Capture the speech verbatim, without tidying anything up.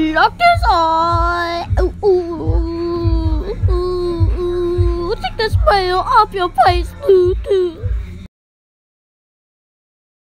Doctor's eye. Ooh, ooh, ooh, ooh. Take the smile off your face, Lou, Lou.